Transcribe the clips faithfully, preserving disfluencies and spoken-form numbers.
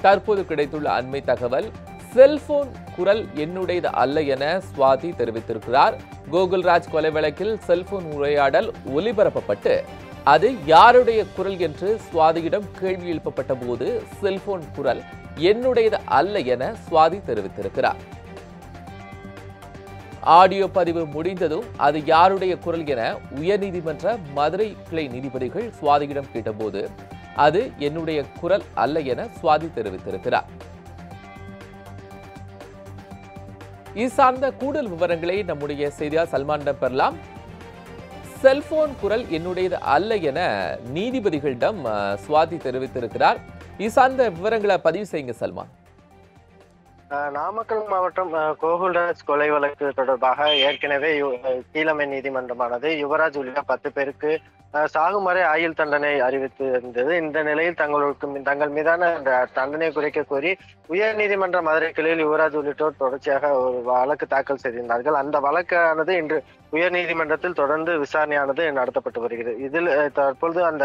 தற்போது கிடைத்துள்ள அண்மை தகவல், செல்போன் குரல் என்னுடையது அல்ல என சுவாதி தெரிவித்திருக்கிறார். கோகுல்ராஜ் கொலை வழக்கில் செல்போன் உரையாடல் ஒலிபரப்பப்பட்டு அது யாருடைய குரல் என்று சுவாதியிடம் கேள்வி எழுப்பப்பட்ட போது செல்போன் குரல் என்னுடையது அல்ல என சுவாதி தெரிவித்திருக்கிறார். ஆடியோ பதிவு முடிந்ததும் அது யாருடைய குரல் என உயர்நீதிமன்ற மதுரை கிளை நீதிபதிகள் சுவாதியிடம் கேட்டபோது அது என்னுடைய குரல் அல்ல என சுவாதி தெரிவித்திருக்கிறார். இது சார்ந்த கூடுதல் விவரங்களை நம்முடைய செய்தியாளர் சல்மானிடம் பெறலாம். செல்போன் குரல் என்னுடையது அல்ல என நீதிபதிகளிடம் சுவாதி தெரிவித்திருக்கிறார். இது சார்ந்த விவரங்களை பதிவு செய்யுங்க சல்மான். நாமக்கல் மாவட்டம் கோகுல்ராஜ் கொலை வழக்கு தொடர்பாக ஏற்கனவே கீழமை நீதிமன்றமானது யுவராஜ் உள்ளிட்ட பத்து பேருக்கு சாகும் வரை ஆயுள் தண்டனை அறிவித்து இருந்தது. இந்த நிலையில் தங்களுக்கு தங்கள் மீதான தண்டனை குறைக்க கோரி உயர் நீதிமன்ற மதுரை கிளையில் யுவராஜ் உள்ளிட்டோர் தொடர்ச்சியாக ஒரு வழக்கு தாக்கல் செய்திருந்தார்கள். அந்த வழக்கானது இன்று உயர் நீதிமன்றத்தில் தொடர்ந்து விசாரணையானது நடத்தப்பட்டு வருகிறது. இதில் தற்பொழுது அந்த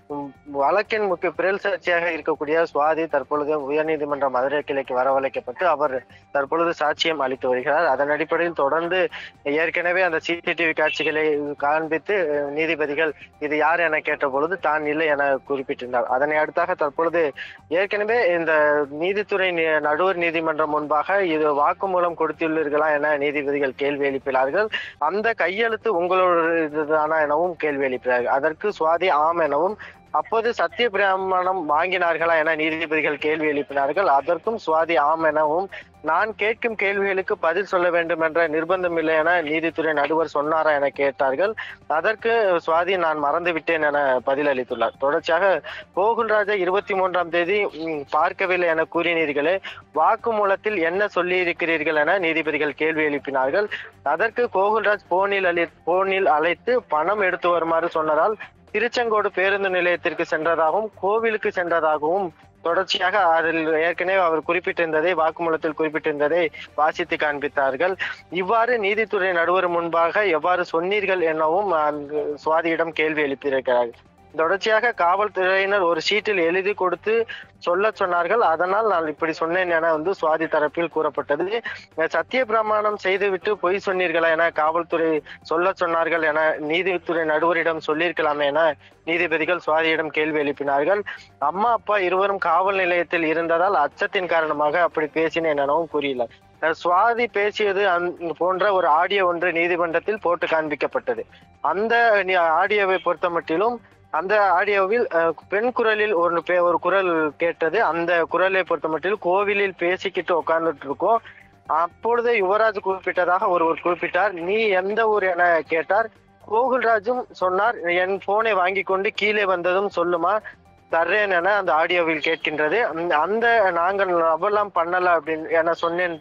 வழக்கின் முக்கிய பிறல் சாட்சியாக இருக்கக்கூடிய சுவாதி தற்பொழுது உயர்நீதிமன்ற மதுரை கிளைக்கு வரவழைக்கப்பட்டு அவர் தற்பொழுது சாட்சியம் அளித்து வருகிறார். அதன் அடிப்படையில் தொடர்ந்து ஏற்கனவே அந்த சிசிடிவி காட்சிகளை காண்பித்து நீதிபதிகள் இது யார் என கேட்ட பொழுது தான் இல்லை என குறிப்பிட்டிருந்தார். அதனை அடுத்தாக தற்பொழுது ஏற்கனவே இந்த நீதித்துறை நடுவர் நீதிமன்றம் முன்பாக இது வாக்குமூலம் கொடுத்துள்ளீர்களா என நீதிபதிகள் கேள்வி எழுப்பினார்கள். அந்த கையெழுத்து உங்களோட எனவும் கேள்வி எழுப்பினார்கள். அதற்கு சுவாதி ஆம் எனவும், அப்போது சத்திய பிரமாணம் வாங்கினார்களா என நீதிபதிகள் கேள்வி எழுப்பினார்கள். அதற்கும் சுவாதி ஆம் எனவும், நான் கேட்கும் கேள்விகளுக்கு பதில் சொல்ல வேண்டும் என்ற நிர்பந்தம் இல்லை என நீதித்துறை நடுவர் சொன்னாரா என கேட்டார்கள். அதற்கு சுவாதி நான் மறந்து விட்டேன் என பதில் அளித்துள்ளார். தொடர்ச்சியாக கோகுல்ராஜை இருபத்தி மூன்றாம் தேதி பார்க்கவில்லை என கூறினீர்களே, வாக்குமூலத்தில் என்ன சொல்லி இருக்கிறீர்கள் என நீதிபதிகள் கேள்வி எழுப்பினார்கள். அதற்கு கோகுல்ராஜ் போனில் அழி போனில் அழைத்து பணம் எடுத்து வருமாறு சொன்னதால் திருச்செங்கோடு பேருந்து நிலையத்திற்கு சென்றதாகவும் கோவிலுக்கு சென்றதாகவும் தொடர்ச்சியாக அதில் ஏற்கனவே அவர் குறிப்பிட்டிருந்ததை வாக்குமூலத்தில் குறிப்பிட்டிருந்ததை வாசித்து காண்பித்தார்கள். இவ்வாறு நீதித்துறை நடுவர் முன்பாக எவ்வாறு சொன்னீர்கள் எனவும் சுவாதியிடம் கேள்வி எழுப்பியிருக்கிறார்கள். தொடர்ச்சியாக காவல்துறையினர் ஒரு சீட்டில் எழுதி கொடுத்து சொல்ல சொன்னார்கள். அதனால் நான் இப்படி சொன்னேன் என வந்து சுவாதி தரப்பில் கூறப்பட்டது. சத்திய பிரமாணம் செய்துவிட்டு பொய் சொன்னீர்களா என காவல்துறை சொல்ல சொன்னார்கள் என நீதித்துறை நடுவரிடம் சொல்லியிருக்கலாமே என நீதிபதிகள் சுவாதியிடம் கேள்வி எழுப்பினார்கள். அம்மா அப்பா இருவரும் காவல் நிலையத்தில் இருந்ததால் அச்சத்தின் காரணமாக அப்படி பேசினேன் எனவும் கூறியுள்ளார். சுவாதி பேசியது போன்ற ஒரு ஆடியோ ஒன்று நீதிமன்றத்தில் போட்டு காண்பிக்கப்பட்டது. அந்த ஆடியோவை பொறுத்த மட்டிலும் அந்த ஆடியோவில் பெண் குரலில் ஒரு ஒரு குரல் கேட்டது. அந்த குரலை பொறுத்த மட்டிலும் கோவிலில் பேசிக்கிட்டு உட்கார்ந்துட்டு இருக்கோம். அப்பொழுது யுவராஜ் குறிப்பிட்டதாக ஒருவர் குறிப்பிட்டார். நீ எந்த ஊர் என கேட்டார். கோகுல்ராஜும் சொன்னார், என் போனை வாங்கி கொண்டு கீழே வந்ததும் சொல்லுமா தர்றேன் என அந்த ஆடியோவில் கேட்கின்றது. அந்த நாங்கள் அவெல்லாம் பண்ணல அப்படின்னு என சொன்னேன்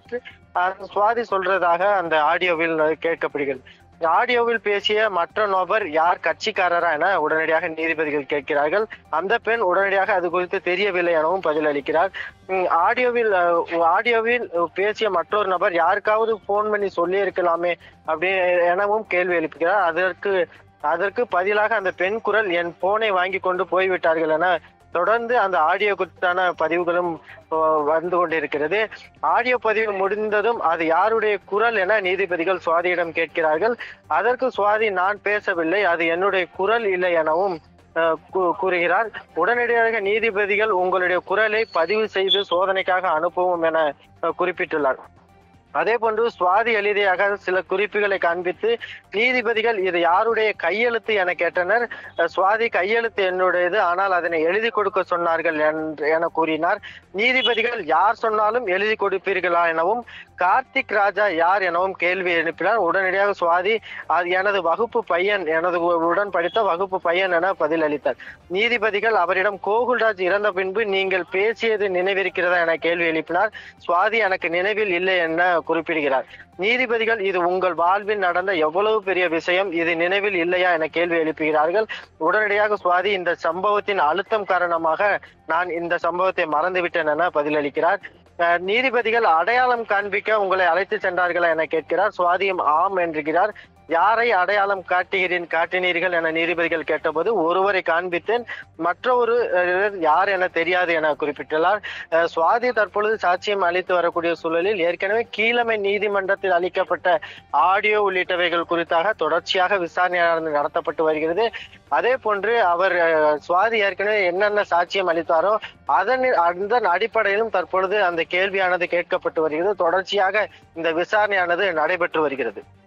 சுவாதி சொல்றதாக அந்த ஆடியோவில் கேட்கப்படுகிறது. ஆடியோவில் பேசிய மற்ற நபர் யார், கட்சிக்காரரா என உடனடியாக நீதிபதிகள் கேட்கிறார்கள். அந்த பெண் உடனடியாக அது குறித்து தெரியவில்லை எனவும் பதில் அளிக்கிறார். ஆடியோவில் ஆடியோவில் பேசிய மற்றொரு நபர் யாருக்காவது போன் பண்ணி சொல்லி இருக்கலாமே அப்படி எனவும் கேள்வி எழுப்புகிறார். அதற்கு அதற்கு பதிலாக அந்த பெண் குரல் என் போனை வாங்கி கொண்டு போய்விட்டார்கள் என தொடர்ந்து அந்த ஆடியோ குறித்தான பதிவுகளும் வந்து கொண்டிருக்கிறது. ஆடியோ பதிவு முடிந்ததும் அது யாருடைய குரல் என நீதிபதிகள் சுவாதியிடம் கேட்கிறார்கள். அதற்கு சுவாதி நான் பேசவில்லை, அது என்னுடைய குரல் இல்லை எனவும் கூறுகிறார். உடனடியாக நீதிபதிகள் உங்களுடைய குரலை பதிவு செய்து சோதனைக்காக அனுப்புவோம் என குறிப்பிட்டுள்ளார். அதே போன்று சுவாதி எழுதியாக சில குறிப்புகளை காண்பித்து நீதிபதிகள் இது யாருடைய கையெழுத்து என கேட்டனர். சுவாதி கையெழுத்து என்னுடையது, ஆனால் அதனை எழுதி கொடுக்க சொன்னார்கள் என கூறினார். நீதிபதிகள் யார் சொன்னாலும் எழுதி கொடுப்பீர்களா எனவும், கார்த்திக் ராஜா யார் எனவும் கேள்வி எழுப்பினார். உடனடியாக சுவாதி அது எனது வகுப்பு பையன், எனது உடன் படித்த வகுப்பு பையன் என பதில் அளித்தார். நீதிபதிகள் அவரிடம் கோகுல்ராஜ் இறந்த பின்பு நீங்கள் பேசியது நினைவிருக்கிறதா என கேள்வி எழுப்பினார். சுவாதி எனக்கு நினைவில் இல்லை என குறிப்பிடுகிறார். நீதிபதிகள் இது உங்கள் வாழ்வில் நடந்த எவ்வளவு பெரிய விஷயம், இது நினைவில் இல்லையா என கேள்வி எழுப்புகிறார்கள். உடனடியாக சுவாதி இந்த சம்பவத்தின் அழுத்தம் காரணமாக நான் இந்த சம்பவத்தை மறந்துவிட்டேன் என பதிலளிக்கிறார். நீதிபதிகள் அடையாளம் காண்பிக்க உங்களை அழைத்து சென்றார்களா என கேட்கிறார். சுவாதியும் ஆம் என்கிறார். யாரை அடையாளம் காட்டுகிறேன் காட்டினீர்கள் என நீதிபதிகள் கேட்டபோது ஒருவரை காண்பித்தேன், மற்றொரு யார் என தெரியாது என குறிப்பிட்டுள்ளார். சுவாதி தற்பொழுது சாட்சியம் அளித்து வரக்கூடிய சூழலில் ஏற்கனவே கீழமை நீதிமன்றத்தில் அளிக்கப்பட்ட ஆடியோ உள்ளிட்டவைகள் குறித்தாக தொடர்ச்சியாக விசாரணை நடத்தப்பட்டு வருகிறது. அதே போன்று அவர் சுவாதி ஏற்கனவே என்னென்ன சாட்சியம் அளித்தாரோ அதன் அதன் அடிப்படையிலும் தற்பொழுது அந்த கேள்வியானது கேட்கப்பட்டு வருகிறது. தொடர்ச்சியாக இந்த விசாரணையானது நடைபெற்று வருகிறது.